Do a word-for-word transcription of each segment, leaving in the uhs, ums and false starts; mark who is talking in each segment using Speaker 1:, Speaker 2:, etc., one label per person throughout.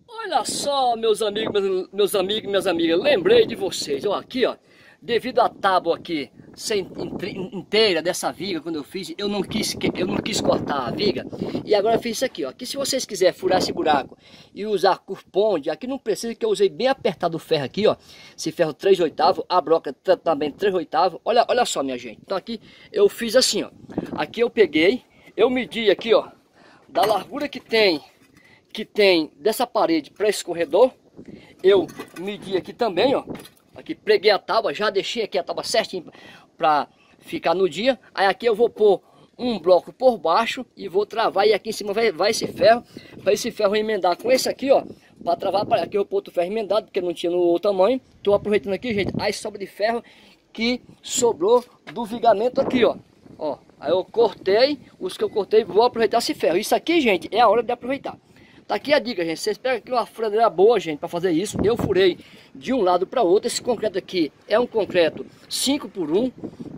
Speaker 1: Olha só, meus amigos, meus, meus amigos e minhas amigas, lembrei de vocês, ó, aqui, ó, devido à tábua aqui sem, inteira dessa viga, quando eu fiz, eu não quis, eu não quis cortar a viga, e agora eu fiz isso aqui, ó, que se vocês quiserem furar esse buraco e usar curponde, aqui não precisa, que eu usei bem apertado o ferro aqui, ó, esse ferro três oitavos, a broca também três oitavos, olha, olha só, minha gente, então aqui eu fiz assim, ó, aqui eu peguei, eu medi aqui, ó, da largura que tem, que tem dessa parede para esse corredor, eu medi aqui também, ó, aqui preguei a tábua, já deixei aqui a tábua certinho para ficar no dia. Aí aqui eu vou pôr um bloco por baixo e vou travar, e aqui em cima vai, vai esse ferro, para esse ferro emendar com esse aqui, ó, para travar. Aqui eu pôr outro ferro emendado, porque não tinha no tamanho. Tô aproveitando aqui, gente, a sobra de ferro que sobrou do vigamento aqui, ó, ó. Aí eu cortei, os que eu cortei, vou aproveitar esse ferro. Isso aqui, gente, é a hora de aproveitar. Tá aqui a dica, gente. Vocês pegam aqui uma furadeira boa, gente, para fazer isso. Eu furei de um lado para outro. Esse concreto aqui é um concreto cinco por um,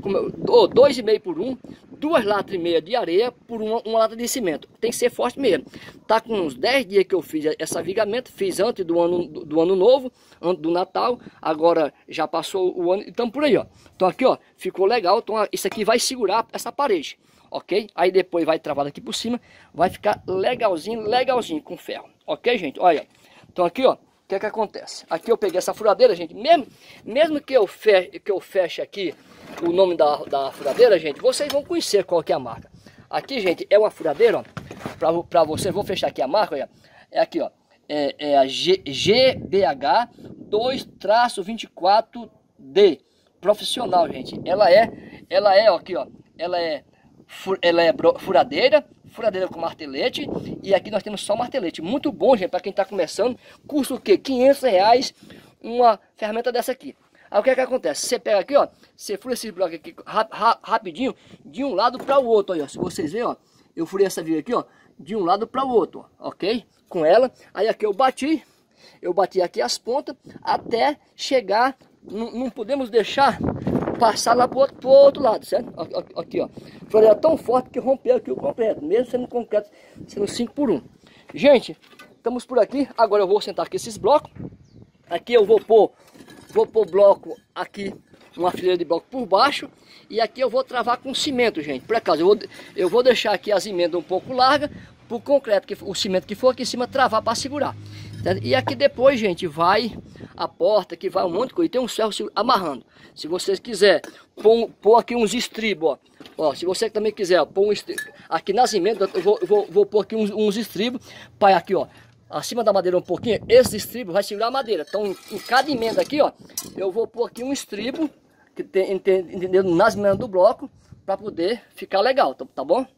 Speaker 1: ou dois e meio por um, duas latas e meia de areia por uma, uma lata de cimento. Tem que ser forte mesmo. Tá com uns dez dias que eu fiz esse vigamento. Fiz antes do ano, do, do ano novo, antes do Natal. Agora já passou o ano. Então por aí, ó. Então aqui, ó, ficou legal. Então isso aqui vai segurar essa parede. Ok? Aí depois vai travar aqui por cima, vai ficar legalzinho, legalzinho com ferro. Ok, gente? Olha, então aqui, ó, o que é que acontece? Aqui eu peguei essa furadeira, gente, mesmo, mesmo que eu feche, que eu feche aqui o nome da, da furadeira, gente, vocês vão conhecer qual que é a marca. Aqui, gente, é uma furadeira, ó, pra, pra vocês, vou fechar aqui a marca, olha, é aqui, ó, é, é a G B H dois vinte e quatro D, profissional, gente. Ela é, ela é, ó, aqui, ó, ela é ela é furadeira, furadeira com martelete, e aqui nós temos só martelete. Muito bom, gente, para quem está começando. Custa o quê? quinhentos reais uma ferramenta dessa aqui. Aí o que é que acontece? Você pega aqui, ó, você fura esse bloco aqui rap, rap, rapidinho, de um lado para o outro, aí, ó. Se vocês verem, ó, eu furei essa viga aqui, ó, de um lado para o outro, ó, ok? Com ela, aí aqui eu bati, eu bati aqui as pontas, até chegar, não podemos deixar passar lá pro outro, pro outro lado, certo? Aqui, ó. A furadeira tão forte que rompeu aqui o concreto, mesmo sendo concreto, sendo cinco por um. Gente, estamos por aqui. Agora eu vou sentar aqui esses blocos. Aqui eu vou pôr, vou pôr bloco aqui, uma fileira de bloco por baixo. E aqui eu vou travar com cimento, gente. Por acaso, eu vou, eu vou deixar aqui as emendas um pouco largas, para o concreto, que, o cimento que for aqui em cima, travar para segurar. Certo? E aqui depois, gente, vai a porta, que vai um monte de coisa. E tem um ferro amarrando. Se vocês quiserem pôr, pôr aqui uns estribos, ó. Ó, se você também quiser pôr um estribo, aqui nas emendas, eu vou, eu vou, vou pôr aqui uns, uns estribos, para aqui, ó, acima da madeira um pouquinho, esse estribo vai segurar a madeira. Então, em, em cada emenda aqui, ó, eu vou pôr aqui um estribo, que tem, entendeu, nas emendas do bloco, para poder ficar legal, tá, tá bom?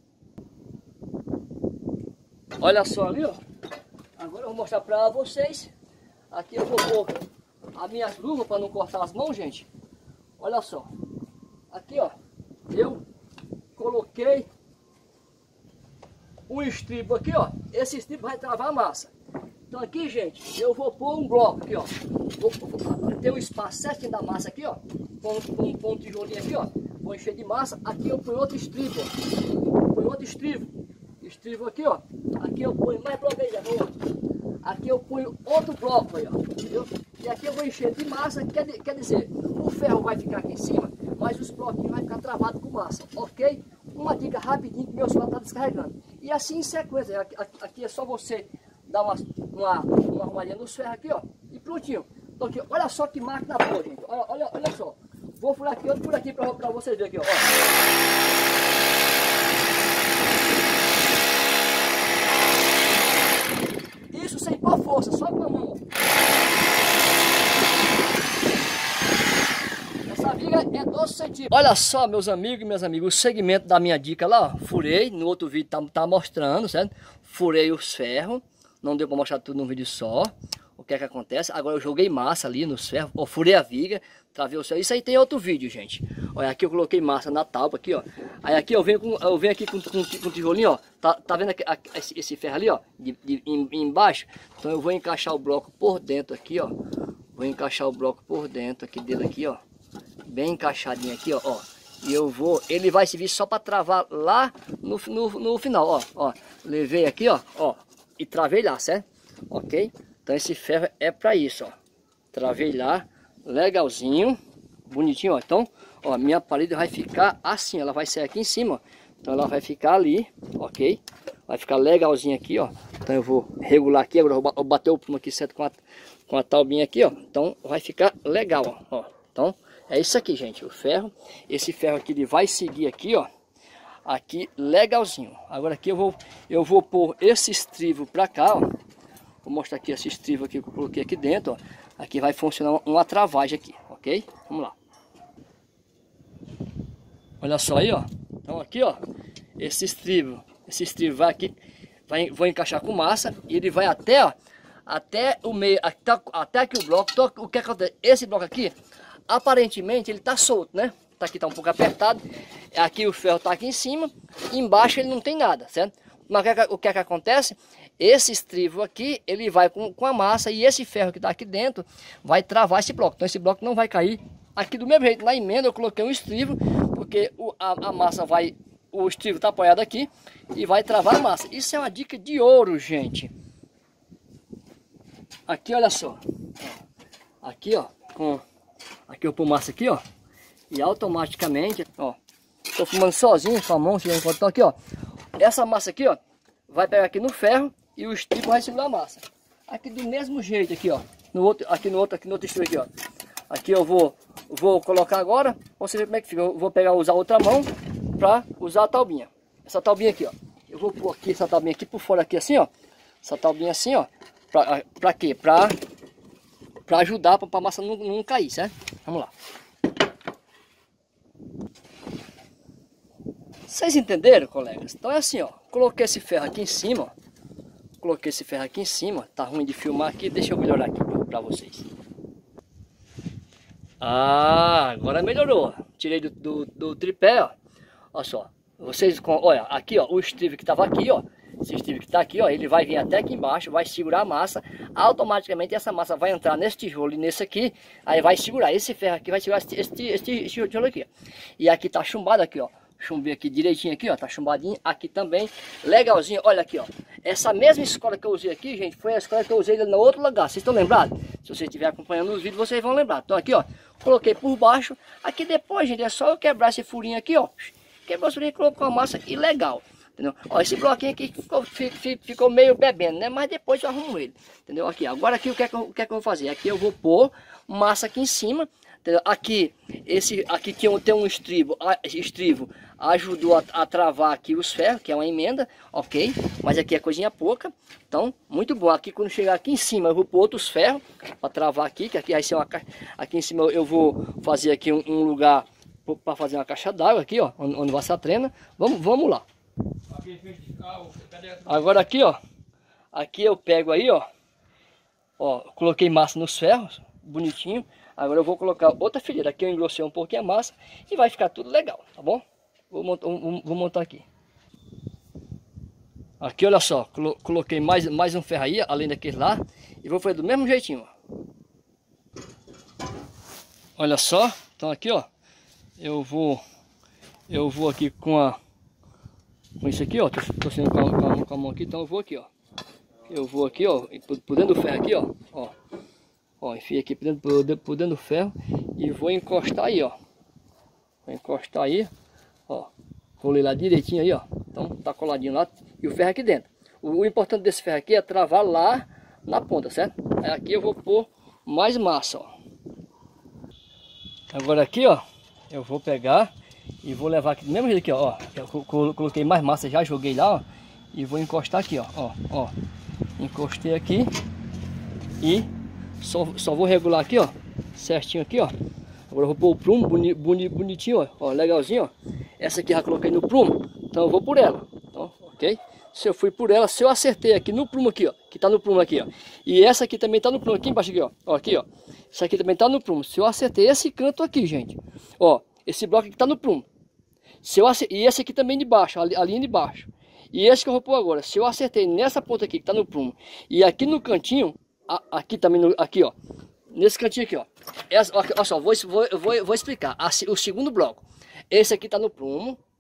Speaker 1: Olha só ali, ó. Agora eu vou mostrar para vocês. Aqui eu vou pôr as minhas luvas para não cortar as mãos, gente. Olha só. Aqui, ó, eu coloquei um estribo aqui, ó. Esse estribo vai travar a massa. Então aqui, gente, eu vou pôr um bloco aqui, ó. Vou, vou ter um espaço certinho da massa aqui, ó. Com um, um, um tijolinho aqui, ó. Vou encher de massa. Aqui eu ponho outro estribo, ó. Ponho outro estribo. Estribo aqui, ó. Aqui eu ponho mais bloco aí, ó. Aqui eu ponho outro bloco aí, ó. Entendeu? E aqui eu vou encher de massa. Quer, quer dizer, o ferro vai ficar aqui em cima, mas os bloquinhos vai ficar travado com massa, ok? Uma dica rapidinho que meu celular está descarregando. E assim em sequência, aqui, aqui é só você dar uma, uma, uma arrumadinha nos ferros aqui, ó. E prontinho. Então aqui, olha só que máquina boa, gente. Olha, olha, olha só. Vou furar aqui, outro por aqui para vocês verem aqui, ó. Isso sem pôr força, só com a mão. Essa viga é doze centímetros. Olha só, meus amigos e minhas amigas, o segmento da minha dica lá, ó, furei, no outro vídeo tá, tá mostrando, certo? Furei os ferros, não deu para mostrar tudo num vídeo só. O que é que acontece? Agora eu joguei massa ali nos ferros, ó, furei a viga, travei o ferro. Isso aí tem outro vídeo, gente. Olha, aqui eu coloquei massa na tábua aqui, ó. Aí aqui eu venho, com, eu venho aqui com, com, com tijolinho, ó. Tá, tá vendo aqui, aqui, esse, esse ferro ali, ó, de, de, em, embaixo? Então eu vou encaixar o bloco por dentro aqui, ó. Vou encaixar o bloco por dentro aqui dele aqui, ó. Bem encaixadinho aqui, ó, ó. E eu vou, ele vai servir só para travar lá no, no, no final, ó, ó. Levei aqui, ó, ó. E travei lá, certo? Ok? Então esse ferro é para isso, ó. Travei lá, legalzinho, bonitinho, ó. Então, ó, minha parede vai ficar assim, ela vai sair aqui em cima, ó. Então ela vai ficar ali, ok? Vai ficar legalzinho aqui, ó. Então eu vou regular aqui, agora eu vou bater o prumo aqui certo com a, com a taubinha aqui, ó. Então vai ficar legal, ó. ó. Então é isso aqui, gente, o ferro. Esse ferro aqui ele vai seguir aqui, ó. Aqui legalzinho. Agora aqui eu vou, eu vou pôr esse estrivo pra cá, ó. Vou mostrar aqui esse estrivo aqui que eu coloquei aqui dentro, ó. Aqui vai funcionar uma travagem aqui, ok? Vamos lá. Olha só aí, ó. Então aqui, ó, esse estrivo, esse estrivo vai aqui, vai, vou encaixar com massa e ele vai até, ó, até o meio, até, até aqui o bloco. Então, o que acontece? Esse bloco aqui, aparentemente ele tá solto, né? Tá aqui, tá um pouco apertado. Aqui o ferro tá aqui em cima, embaixo ele não tem nada, certo? Mas o que, é, o que é que acontece? Esse estrivo aqui, ele vai com, com a massa e esse ferro que tá aqui dentro vai travar esse bloco. Então esse bloco não vai cair. Aqui do mesmo jeito, na emenda eu coloquei um estrivo, porque o, a, a massa vai, o estrivo tá apoiado aqui e vai travar a massa. Isso é uma dica de ouro, gente. Aqui, olha só. Aqui, ó, com, aqui eu pôr massa aqui, ó, e automaticamente, ó, tô filmando sozinho com a mão, enquanto tô aqui, ó. Essa massa aqui, ó, vai pegar aqui no ferro e o estribo vai segurar a massa. Aqui do mesmo jeito aqui, ó, no outro, aqui no outro, aqui no outro estribo aqui, ó. Aqui eu vou, vou colocar agora, você vê como é que fica. Eu vou pegar, usar outra mão para usar a taubinha. Essa taubinha aqui, ó. Eu vou pôr aqui essa taubinha aqui por fora aqui assim, ó. Essa taubinha assim, ó. Pra, pra quê? Pra, pra ajudar para a massa não, não cair, certo? Vamos lá. Vocês entenderam, colegas? Então é assim, ó. Coloquei esse ferro aqui em cima, ó. Coloquei esse ferro aqui em cima. Tá ruim de filmar aqui. Deixa eu melhorar aqui para vocês. Ah, agora melhorou. Tirei do, do, do tripé, ó. Olha só. Vocês, olha, aqui, ó, o estrivo que tava aqui, ó. Esse estrivo que tá aqui, ó, ele vai vir até aqui embaixo, vai segurar a massa. Automaticamente essa massa vai entrar nesse tijolo e nesse aqui. Aí vai segurar. Esse ferro aqui vai segurar esse, esse, esse, esse tijolo aqui, ó. E aqui tá chumbado aqui, ó. Chumbei aqui direitinho aqui, ó. Tá chumbadinho. Aqui também. Legalzinho. Olha aqui, ó. Essa mesma escola que eu usei aqui, gente, foi a escola que eu usei no outro lugar. Vocês estão lembrados? Se vocês estiverem acompanhando os vídeos, vocês vão lembrar. Então aqui, ó. Coloquei por baixo. Aqui depois, gente, é só eu quebrar esse furinho aqui, ó. Quebrou esse furinho e colocou a massa aqui legal. Entendeu? Ó, esse bloquinho aqui ficou, ficou meio bebendo, né? Mas depois eu arrumo ele. Entendeu? Aqui, agora aqui o que é que eu, o que é que eu vou fazer? Aqui eu vou pôr massa aqui em cima. Entendeu? Aqui, esse, aqui tem um, tem um estribo, a, estrivo ajudou a, a travar aqui os ferros, que é uma emenda, ok? Mas aqui é coisinha pouca, então, muito bom. Aqui quando chegar aqui em cima, eu vou pôr outros ferros para travar aqui, que aqui vai ser uma aqui em cima eu vou fazer aqui um, um lugar para fazer uma caixa d'água aqui, ó, onde, onde vai ser a trena. Vamos, vamos lá. Agora aqui, ó, aqui eu pego aí, ó, ó, coloquei massa nos ferros, bonitinho. Agora eu vou colocar outra fileira. Aqui eu engrossei um pouquinho a massa e vai ficar tudo legal, tá bom? Vou montar, vou montar aqui. Aqui, olha só, coloquei mais, mais um ferro aí, além daquele lá. E vou fazer do mesmo jeitinho, ó. Olha só, então aqui, ó. Eu vou, eu vou aqui com a, com isso aqui, ó. Tô, tô sendo com a, com a mão aqui, então eu vou aqui, ó. Eu vou aqui, ó, por dentro do ferro aqui, ó. Ó. Ó, enfia aqui por dentro, por, dentro, por dentro do ferro e vou encostar aí, ó. Vou encostar aí, ó. Colei lá direitinho aí, ó. Então tá coladinho lá e o ferro aqui dentro. O, o importante desse ferro aqui é travar lá na ponta, certo? Aí aqui eu vou pôr mais massa, ó. Agora aqui, ó, eu vou pegar e vou levar aqui do mesmo jeito aqui, ó. Eu coloquei mais massa já, joguei lá, ó. E vou encostar aqui, ó. Ó, ó. Encostei aqui e Só, só vou regular aqui, ó, certinho aqui, ó. Agora eu vou pôr o prumo boni, boni, bonitinho, ó, ó, legalzinho, ó. Essa aqui eu já coloquei no prumo, então eu vou por ela, então, ok? Se eu fui por ela, se eu acertei aqui no prumo aqui, ó, que tá no prumo aqui, ó. E essa aqui também tá no prumo, aqui embaixo aqui, ó, ó, aqui, ó. Essa aqui também tá no prumo. Se eu acertei esse canto aqui, gente, ó, esse bloco aqui tá no prumo. Se eu acertei, e esse aqui também de baixo, a, a linha de baixo. E esse que eu vou pôr agora, se eu acertei nessa ponta aqui que tá no prumo, e aqui no cantinho, aqui também, no, aqui ó, nesse cantinho aqui ó, essa, olha só, vou, vou, vou, vou explicar, o segundo bloco, esse aqui tá no prumo,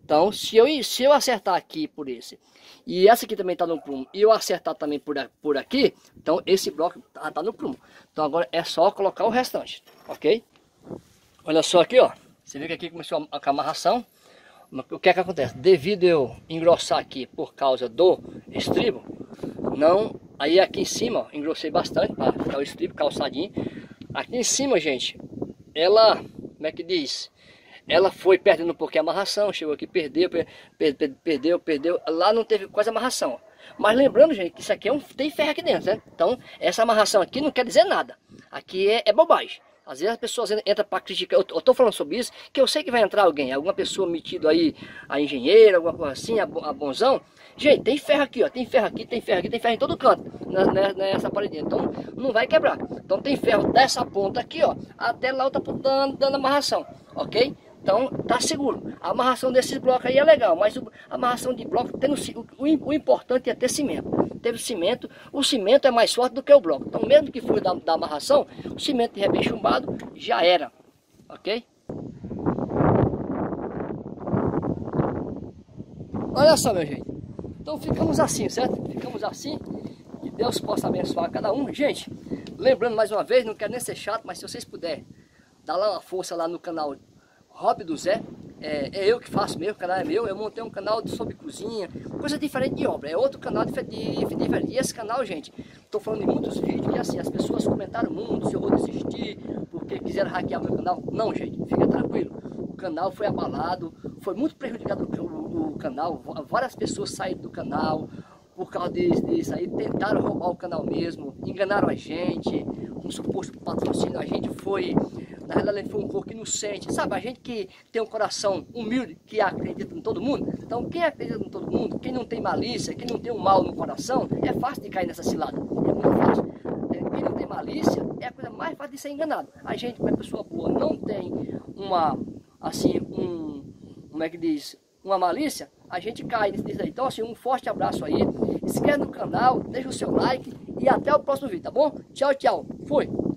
Speaker 1: Então, se eu, se eu acertar aqui por esse, e essa aqui também está no prumo, e eu acertar também por, por aqui, então esse bloco está tá no prumo. Então agora é só colocar o restante, ok? Olha só aqui, ó. Você vê que aqui começou a, a amarração. O que é que acontece? Devido eu engrossar aqui por causa do estribo, não... Aí aqui em cima, ó, engrossei bastante para ficar o estribo calçadinho. Aqui em cima, gente, ela, como é que diz? Ela foi perdendo um pouquinho a amarração, chegou aqui, perdeu, per, per, per, perdeu, perdeu. Lá não teve quase amarração. Mas lembrando, gente, que isso aqui é um, tem ferro aqui dentro, né? Então, essa amarração aqui não quer dizer nada. Aqui é, é bobagem. Às vezes as pessoas entram para criticar, eu estou falando sobre isso, que eu sei que vai entrar alguém, alguma pessoa metida aí, a engenheira, alguma coisa assim, a, a bonzão. Gente, tem ferro aqui, ó, tem ferro aqui, tem ferro aqui, tem ferro em todo canto, nessa parede. Então, não vai quebrar. Então, tem ferro dessa ponta aqui, ó, até lá outra ponta dando, dando amarração, ok? Então, tá seguro. A amarração desses blocos aí é legal, mas o, a amarração de bloco, tendo, o, o importante é ter cimento. Teve cimento, o cimento é mais forte do que o bloco. Então, mesmo que for da, da amarração, o cimento de bem chumbado já era, ok? Olha só, meu gente. Então, ficamos assim, certo? Ficamos assim. Que Deus possa abençoar cada um. Gente, lembrando mais uma vez, não quero nem ser chato, mas se vocês puderem, dá lá uma força lá no canal Hobby do Zé, é, é eu que faço mesmo, o canal é meu, eu montei um canal sobre cozinha, coisa diferente de obra, é outro canal diferente. E esse canal, gente, estou falando em muitos vídeos, e assim, as pessoas comentaram muito se eu vou desistir, porque quiseram hackear meu canal. Não, gente, fica tranquilo, o canal foi abalado, foi muito prejudicado o, o canal, várias pessoas saíram do canal, por causa disso aí, tentaram roubar o canal mesmo, enganaram a gente, um suposto patrocínio, a gente foi... Na realidade, a gente foi um pouco inocente, sabe? A gente que tem um coração humilde, que acredita em todo mundo. Então, quem acredita em todo mundo, quem não tem malícia, quem não tem um mal no coração, é fácil de cair nessa cilada. É muito fácil. Quem não tem malícia, é a coisa mais fácil de ser enganado. A gente, como é pessoa boa, não tem uma, assim, um, como é que diz? Uma malícia, a gente cai nisso aí. Então, assim, um forte abraço aí. Se inscreve no canal, deixa o seu like e até o próximo vídeo, tá bom? Tchau, tchau. Fui!